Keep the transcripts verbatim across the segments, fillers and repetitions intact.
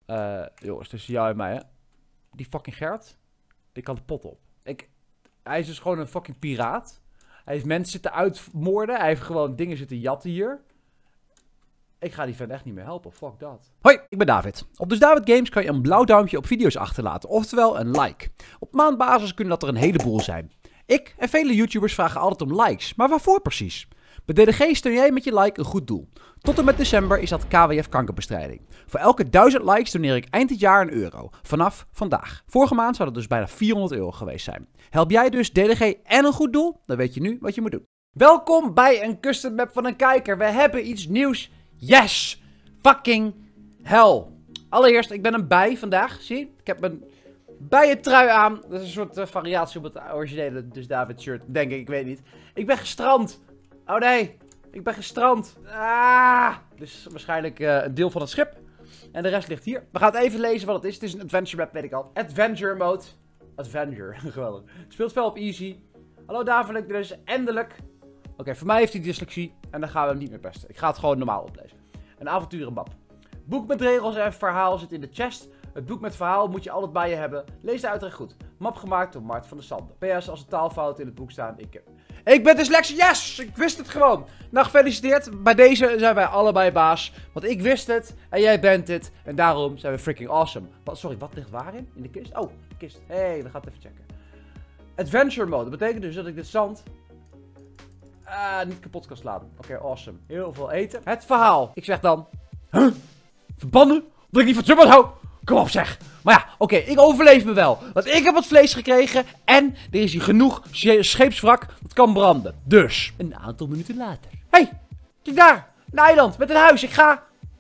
Uh, jongens, tussen jou en mij, hè. Die fucking Gert, die kan de pot op. Ik, hij is dus gewoon een fucking piraat. Hij heeft mensen zitten uitmoorden. Hij heeft gewoon dingen zitten jatten hier. Ik ga die vent echt niet meer helpen. Fuck dat. Hoi, ik ben David. Op Dus David Games kan je een blauw duimpje op video's achterlaten. Oftewel een like. Op maandbasis kunnen dat er een heleboel zijn. Ik en vele YouTubers vragen altijd om likes. Maar waarvoor precies? Bij D D G steun jij met je like een goed doel. Tot en met december is dat K W F kankerbestrijding. Voor elke duizend likes doneer ik eind dit jaar een euro. Vanaf vandaag. Vorige maand zou dat dus bijna vierhonderd euro geweest zijn. Help jij dus D D G en een goed doel? Dan weet je nu wat je moet doen. Welkom bij een custom map van een kijker. We hebben iets nieuws. Yes! Fucking hell. Allereerst, ik ben een bij vandaag. Zie je? Ik heb mijn bijentrui aan. Dat is een soort uh, variatie op het originele Dus David shirt. Denk ik, ik weet niet. Ik ben gestrand. Oh nee. Ik ben gestrand. Ah! Dus waarschijnlijk uh, een deel van het schip. En de rest ligt hier. We gaan het even lezen wat het is. Het is een adventure map, weet ik al. Adventure mode. Adventure. Geweldig. Speelt wel op easy. Hallo David, dus eindelijk. Oké, okay, voor mij heeft hij dyslexie. En dan gaan we hem niet meer pesten. Ik ga het gewoon normaal oplezen. Een avonturenmap. Boek met regels en verhaal zit in de chest. Het boek met verhaal moet je altijd bij je hebben. Lees de uitleg goed. Map gemaakt door Mart van der Sande. P S, als er taalfouten in het boek staan, ik heb... Ik ben dyslexisch, yes! Ik wist het gewoon. Nou, gefeliciteerd. Bij deze zijn wij allebei baas. Want ik wist het en jij bent het. En daarom zijn we freaking awesome. Wat, sorry, wat ligt waarin? In de kist? Oh, de kist. Hé, hey, we gaan het even checken. Adventure mode. Dat betekent dus dat ik dit zand... Uh, niet kapot kan slaan. Oké, okay, awesome. Heel veel eten. Het verhaal. Ik zeg dan... Huh? Verbannen? Dat ik niet van Jumpers hou? Kom op zeg. Maar ja, oké, okay, ik overleef me wel. Want ik heb wat vlees gekregen. En er is hier genoeg scheepswrak dat kan branden. Dus, een aantal minuten later. Hé, hey, kijk daar. Een eiland met een huis. Ik ga...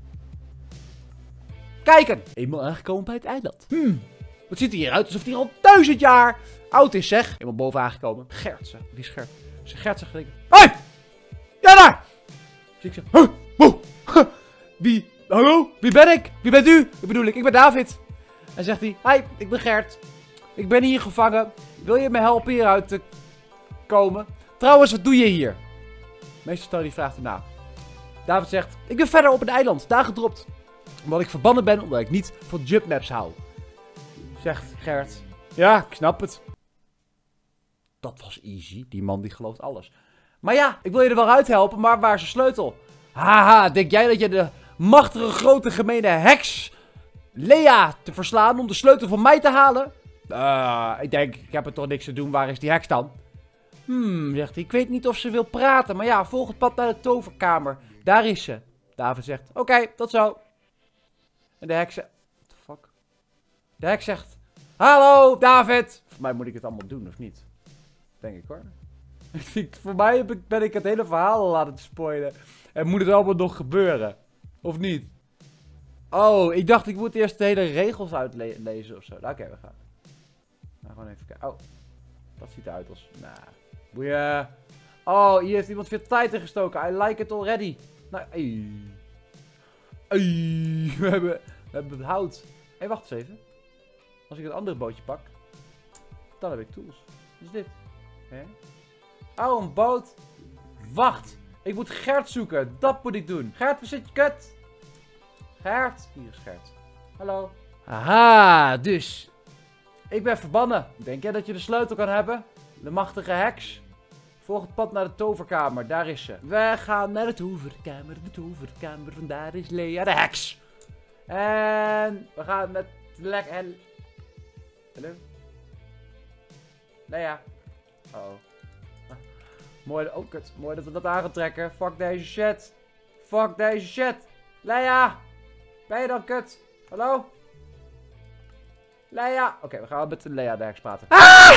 kijken. Eenmaal aangekomen bij het eiland. Hmm, wat ziet er hier uit alsof hij al duizend jaar oud is zeg. Eenmaal boven aangekomen. Gert zeg. Wie is Gert? Gert zegt, hé! Hey! Ja daar! Dus ik zeg, huh? Wow! Huh? Wie? Hallo? Wie ben ik? Wie bent u? Ik bedoel ik, ik ben David. En zegt hij, hi, ik ben Gert. Ik ben hier gevangen. Wil je me helpen hieruit te komen? Trouwens, wat doe je hier? Meester Stel die vraagt erna. David zegt, ik ben verder op een eiland, daar gedropt. Omdat ik verbannen ben, omdat ik niet van jump maps hou. Zegt Gert, ja, ik snap het. Dat was easy. Die man die gelooft alles. Maar ja, ik wil je er wel uit helpen, maar waar is de sleutel? Haha, denk jij dat je de machtige, grote, gemene heks Lea te verslaan om de sleutel van mij te halen? Uh, ik denk, ik heb er toch niks te doen. Waar is die heks dan? Hmm, zegt hij. Ik weet niet of ze wil praten, maar ja, volg het pad naar de toverkamer. Daar is ze. David zegt, oké, okay, tot zo. En de heks zegt, what the fuck? De heks zegt, hallo, David. Voor mij moet ik het allemaal doen, of niet? Denk ik hoor. Voor mij ben ik het hele verhaal al aan het spoilen. En moet het allemaal nog gebeuren? Of niet? Oh, ik dacht ik moet eerst de hele regels uitlezen of zo. Nou, oké, okay, we gaan. Nou, gewoon even kijken. Oh, dat ziet eruit als... Nou, nah. Boeien. Oh, hier heeft iemand veel tijd in gestoken. I like it already. Nou, ey. Ey. We hebben, we hebben hout. Hé, hey, wacht eens even. Als ik het andere bootje pak, dan heb ik tools. Wat is dit? Hè? Oh, een boot. Wacht. Ik moet Gert zoeken. Dat moet ik doen. Gert, waar zit je kut? Gert. Hier is Gert. Hallo. Aha, dus. Ik ben verbannen. Denk jij dat je de sleutel kan hebben? De machtige heks. Volg het pad naar de toverkamer. Daar is ze. We gaan naar de toverkamer. De toverkamer. Vandaar is Lea de heks. En we gaan met lek en... Hallo? Lea. Uh oh. Ah. Mooi, oh kut. Mooi dat we dat aan gaan trekken. Fuck deze shit. Fuck deze shit. Lea. Ben je dan kut? Hallo? Lea. Oké, okay, we gaan met Lea de heks praten.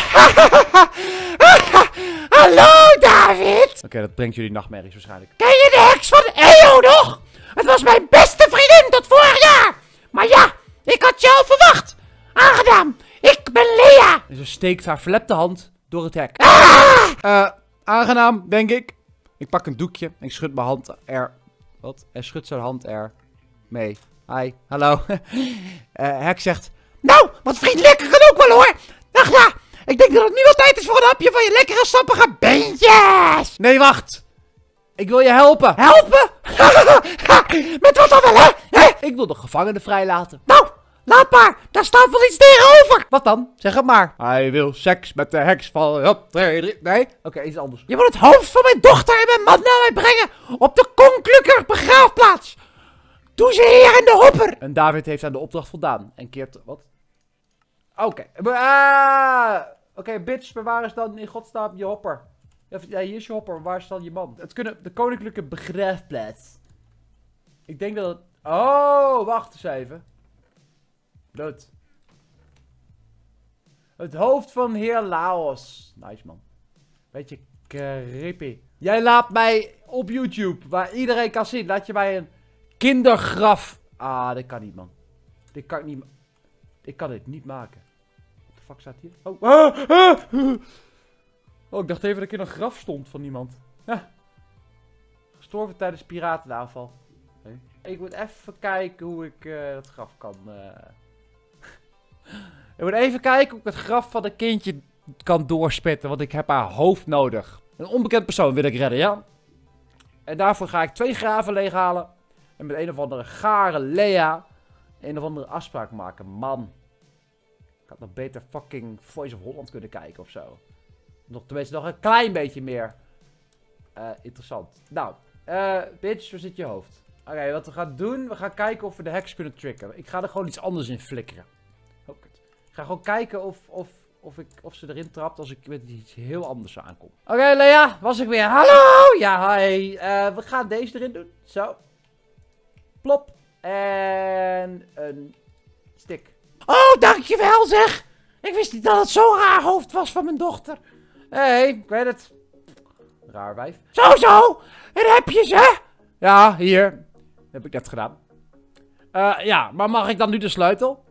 Hallo David. Oké, okay, dat brengt jullie nachtmerries waarschijnlijk. Ken je de heks van Eo nog? Het was mijn beste vriendin tot vorig jaar. Maar ja, ik had je al verwacht. Aangenaam. Ik ben Lea. En ze steekt haar verlepte hand door het hek. Ah! Uh, aangenaam, denk ik. Ik pak een doekje en ik schud mijn hand er... Wat? En schud zijn hand er mee. Hi, hallo. uh, hek zegt... Nou, wat vriendelijker kan ook wel hoor. Ach ja, ik denk dat het nu wel tijd is voor een hapje van je lekkere sappige beentjes. Nee, wacht. Ik wil je helpen. Helpen? Met wat dan wel, hè? Ik wil de gevangenen vrijlaten. Nou, Laat maar, daar staat wel iets tegenover. Wat dan? Zeg het maar. Hij wil seks met de heks van... Hop, twee, drie. Nee? Oké, okay, iets anders. Je moet het hoofd van mijn dochter en mijn man naar mij brengen op de Konklukker begraafplaats. Doe ze hier in de hopper. En David heeft aan de opdracht voldaan. En keert... Wat? Oké. Okay. Ah, Oké, okay, bitch. Maar waar is dan in godsnaam je hopper? Ja, hier is je hopper. Waar is dan je man? Het kunnen... De Koninklijke Begraafplaats. Ik denk dat het... Oh, wacht eens even. Dood. Het hoofd van heer Laos. Nice, man. Beetje creepy. Jij laat mij op YouTube, waar iedereen kan zien, laat je mij een kindergraf. Ah, dit kan niet, man. Dit kan ik niet... Ik kan dit niet maken. Wat de fuck staat hier? Oh. Ah, ah. Oh, ik dacht even dat ik in een graf stond van iemand. Ja. Gestorven tijdens piratenaanval. Nee. Ik moet even kijken hoe ik uh, dat graf kan... Uh... ik moet even kijken hoe ik het graf van een kindje kan doorspitten, want ik heb haar hoofd nodig. Een onbekend persoon wil ik redden, ja? En daarvoor ga ik twee graven leeghalen. En met een of andere gare Lea een of andere afspraak maken. Man. Ik had nog beter fucking Voice of Holland kunnen kijken of zo. Nog tenminste nog een klein beetje meer uh, interessant. Nou, uh, bitch, waar zit je hoofd? Oké, okay, wat we gaan doen, we gaan kijken of we de heks kunnen tricken. Ik ga er gewoon iets anders in flikkeren. Oh, kut. Ik ga gewoon kijken of, of, of, ik, of ze erin trapt als ik met iets heel anders aankom. Oké, okay, Lea, was ik weer. Hallo! Ja, hi. Uh, we gaan deze erin doen. Zo. Plop. En een stick. Oh, dankjewel zeg. Ik wist niet dat het zo'n raar hoofd was van mijn dochter. Hé, hey, ik weet het. Raar wijf. Zo, zo. En heb je ze? Ja, hier. Dat heb ik net gedaan. Uh, ja, maar mag ik dan nu de sleutel?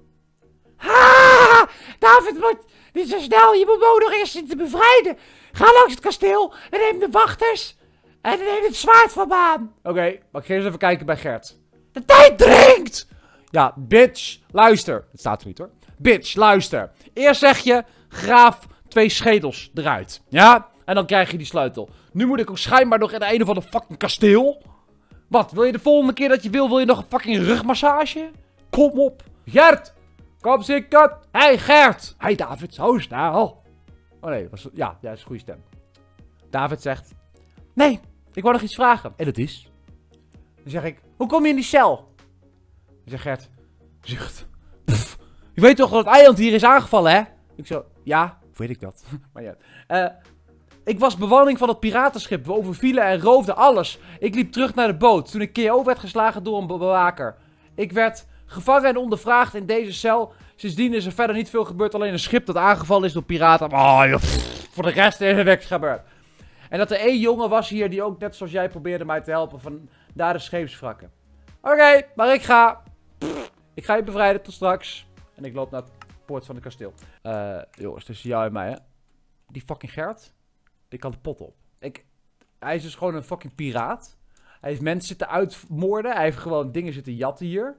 Ha! David moet niet zo snel. Je moet me nog eerst zien te bevrijden. Ga langs het kasteel en neem de wachters. En neem het zwaard van me aan. Oké, okay, maar ik ga eens even kijken bij Gert. De tijd dringt! Ja, bitch, luister. Het staat er niet hoor. Bitch, luister. Eerst zeg je, graaf twee schedels eruit. Ja? En dan krijg je die sleutel. Nu moet ik ook schijnbaar nog in een of ander fucking kasteel. Wat, wil je de volgende keer dat je wil, wil je nog een fucking rugmassage? Kom op. Gert, kom zitten. Hey Gert. Hey David, zo snel. Oh nee, was, ja, ja, dat is een goede stem. David zegt, nee, ik wou nog iets vragen. En dat is? Dan zeg ik, hoe kom je in die cel? Dan zegt Gert, zucht. Pff, je weet toch dat het eiland hier is aangevallen, hè? Ik zo, ja, weet ik dat? Maar ja. Uh, ik was bemanning van het piratenschip. We overvielen en roofden alles. Ik liep terug naar de boot toen ik K O werd geslagen door een be bewaker. Ik werd gevangen en ondervraagd in deze cel. Sindsdien is er verder niet veel gebeurd. Alleen een schip dat aangevallen is door piraten. Oh, joh, pff, voor de rest is er niks gebeurd. En dat er één jongen was hier die ook net zoals jij probeerde mij te helpen van daar de scheepswrakken. Oké, okay, maar ik ga. Pff, ik ga je bevrijden tot straks. En ik loop naar de poort van het kasteel. Uh, jongens, tussen jou en mij, hè. Die fucking Gert, die kan de pot op. Ik, hij is dus gewoon een fucking piraat. Hij heeft mensen zitten uitmoorden. Hij heeft gewoon dingen zitten jatten hier.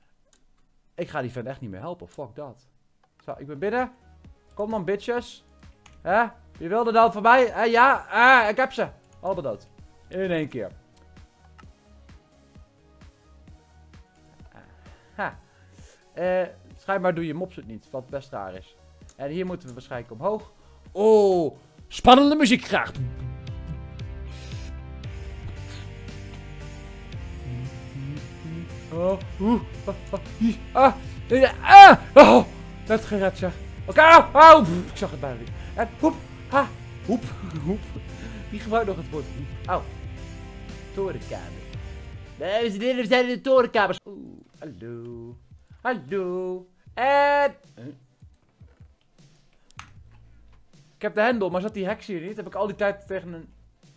Ik ga die vent echt niet meer helpen. Fuck dat. Zo, ik ben binnen. Kom dan, bitches. Hè? Wie wilde dan voor mij? Hè? Ja, ah, ik heb ze. Allemaal dood. In één keer. Ha. Uh, schijnbaar doe je mops het niet, wat best raar is. En hier moeten we waarschijnlijk omhoog. Oh, spannende muziek graag. Oh, oeh, ah, ah, oh, net gered zeg. Oké, okay, oh, ik zag het bijna niet. En hoep, ha, hoep, hoep. Wie gebruikt nog het woord hoep? Au. Torenkamer. Nee, we zijn in de torenkamers. Oeh, hallo. Hallo. En... Ik heb de hendel, maar zat die heks hier niet? Heb ik al die tijd tegen een...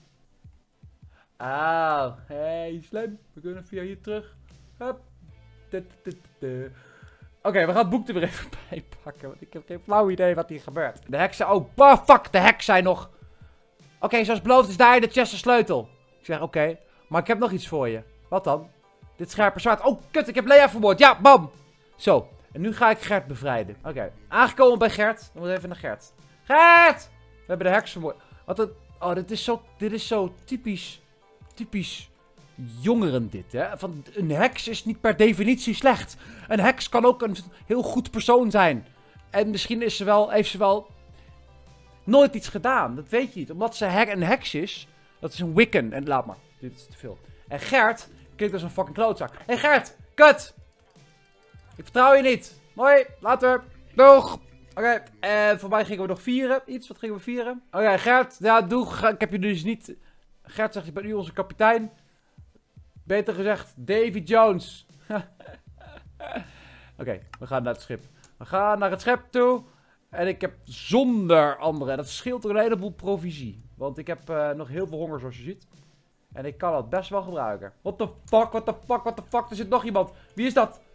Auw. Hey, slim. We kunnen via hier terug. Hup. Oké, okay, we gaan het boek er weer even bij pakken. Want ik heb geen flauw idee wat hier gebeurt. De heksen... Oh, bah, fuck. De heks zijn nog... Oké, okay, zoals beloofd is daar in de chest een sleutel. Ik zeg, oké. Okay, maar ik heb nog iets voor je. Wat dan? Dit scherpe zwaard. Oh, kut. Ik heb Lea vermoord. Ja, bam. Zo. En nu ga ik Gert bevrijden. Oké. Okay. Aangekomen bij Gert. Dan moet even naar Gert. Gert! We hebben de heks vermoord. Wat een... Oh, dit is zo... Dit is zo typisch... Typisch... jongeren dit, hè. Van, een heks is niet per definitie slecht. Een heks kan ook een heel goed persoon zijn. En misschien is ze wel, heeft ze wel nooit iets gedaan. Dat weet je niet. Omdat ze he een heks is, dat is een Wiccan. En laat maar, dit is te veel. En Gert klinkt als een fucking klootzak. Hé hey Gert, kut! Ik vertrouw je niet. Mooi, later. Doeg! Oké, okay. En voor mij gingen we nog vieren. Iets, wat gingen we vieren? Oké, okay, Gert, ja, doeg. Ik heb je dus niet... Gert zegt, je bent nu onze kapitein. Beter gezegd, Davy Jones. Oké, okay, we gaan naar het schip. We gaan naar het schip toe. En ik heb zonder andere. Dat scheelt er een heleboel provisie. Want ik heb uh, nog heel veel honger, zoals je ziet. En ik kan dat best wel gebruiken. What the fuck, what the fuck, what the fuck. Er zit nog iemand. Wie is dat?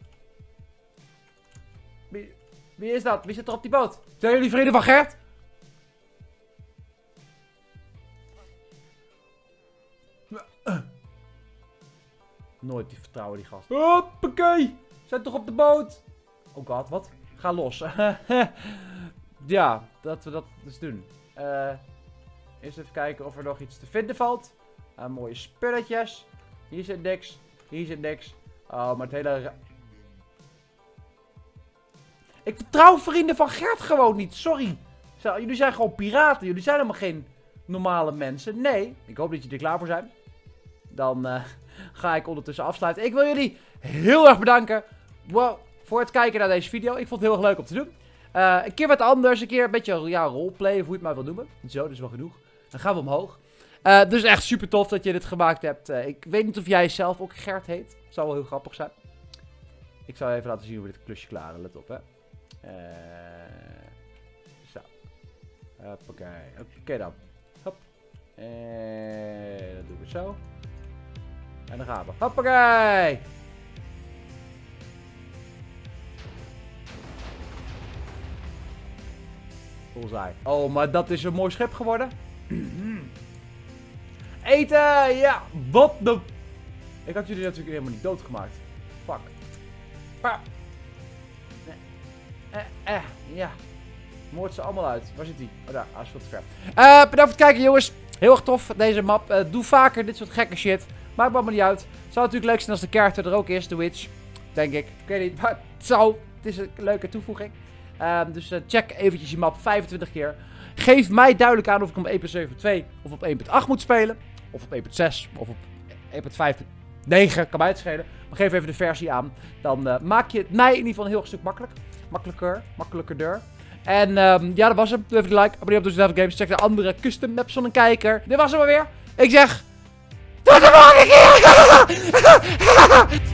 Wie, wie is dat? Wie zit er op die boot? Zijn jullie vrienden van Gert? Nooit die vertrouwen, die gast. Hoppakee! Zijn toch op de boot? Oh god, wat? Ga los. Ja, dat we dat dus doen. Uh, eerst even kijken of er nog iets te vinden valt. Uh, mooie spulletjes. Hier zit niks. Hier zit niks. Oh, maar het hele... Ik vertrouw vrienden van Gert gewoon niet. Sorry. Jullie zijn gewoon piraten. Jullie zijn helemaal geen normale mensen. Nee. Ik hoop dat jullie er klaar voor zijn. Dan uh, ga ik ondertussen afsluiten. Ik wil jullie heel erg bedanken. Wow, voor het kijken naar deze video. Ik vond het heel erg leuk om te doen. Uh, een keer wat anders. Een keer een beetje ja, roleplay. Of hoe je het maar wil noemen. Zo, dat is wel genoeg. Dan gaan we omhoog. Uh, dus echt super tof dat je dit gemaakt hebt. Uh, ik weet niet of jij zelf ook Gert heet. Zou wel heel grappig zijn. Ik zal even laten zien hoe we dit klusje klaren. Let op, hè. Uh, zo. Hoppakee. Oké okay, dan. Hop. En dat doen we zo. En dan gaan we. Hoppakee. Bullseye. Oh, maar dat is een mooi schip geworden. Eten! Ja! Wat de... Ik had jullie natuurlijk helemaal niet doodgemaakt. Fuck. Pa. Eh, eh, ja. Moord ze allemaal uit. Waar zit die? Oh, daar. Ah, is veel te ver. Uh, bedankt voor het kijken, jongens. Heel erg tof, deze map. Uh, doe vaker dit soort gekke shit. Maakt me allemaal niet uit. Zou natuurlijk leuk zijn als de character er ook is, de Witch. Denk ik. Ik weet niet, maar het zou. Het is een leuke toevoeging. Uh, dus uh, check eventjes je map vijfentwintig keer. Geef mij duidelijk aan of ik hem op één punt zeven punt twee of op één punt acht moet spelen. Of op één punt zes of op één punt vijf punt negen. Kan mij het schelen. Maar geef even de versie aan. Dan uh, maak je het mij in ieder geval een heel erg stuk makkelijk. Makkelijker. Makkelijkerder. En um, ja, dat was hem. Doe even een like. Abonneer op de Devil Games. Check de andere custom maps van een kijker. Dit was hem alweer. Ik zeg... Tot de volgende keer!